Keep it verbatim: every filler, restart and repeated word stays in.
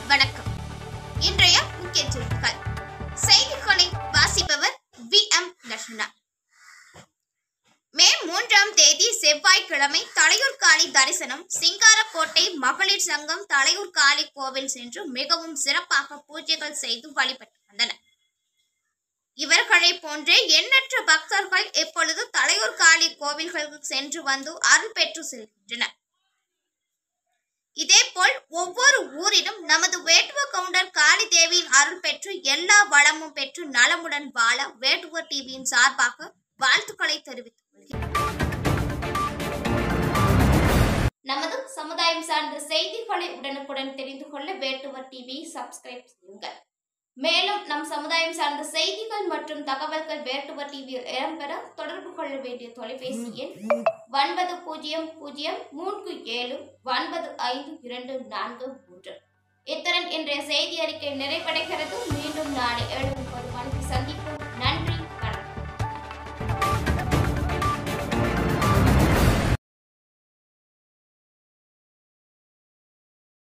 வணக்கம். இன்றைய முக்கிய செய்திகள். செய்திகளை வாசிப்பவர் வி எம் லட்சுமணா. மே மூன்றாம் தேதி செவ்வாய்க்கிழமை தலையூர் காளி தரிசனம். சிங்காரக்கோட்டை மகளிர் சங்கம் தலையூர் காளி கோவில் சென்று மிகவும் சிறப்பாக பூஜைகள் செய்து வழிபட்டு வந்தனர். இவர்களை போன்றே எண்ணற்ற பக்தர்கள் எப்பொழுது தலையூர் காளி கோவில்களுக்கு சென்று வந்து அருள் பெற்று செல்கின்றனர். இதேபோல் ஒவ்வொரு ஊரிலும் நமது வேட்டுவ கவுண்டர் காளி தேவியின் அருள் பெற்று எல்லா வளமும் பெற்று நலமுடன் வாழ வேட்டுவர் டிவியின் சார்பாக வாழ்த்துக்களை தெரிவித்துக் கொள்கிறேன். நமது சமுதாயம் சார்ந்த செய்திகளை உடனுக்குடன் தெரிந்து கொள்ள வேட்டுவர் டிவி சப்ஸ்கிரைப் செய்யுங்கள். மேலும் நம் சமுதாயம் சார்ந்த செய்திகள் மற்றும் தகவல்கள் வேட்டுவர் டிவியில் இடம்பெற தொடர்பு கொள்ள வேண்டிய தொலைபேசி எண் ஒன்பது பூஜ்ஜியம் பூஜ்ஜியம் மூன்று ஏழு ஒன்பது ஐந்து இரண்டு நான்கு மூன்று. இத்துடன் இன்றைய செய்தி அறிக்கை நிறைவடைகிறது. மீண்டும் நாளை ஏழு முப்பது மணிக்கு சந்திப்போம்.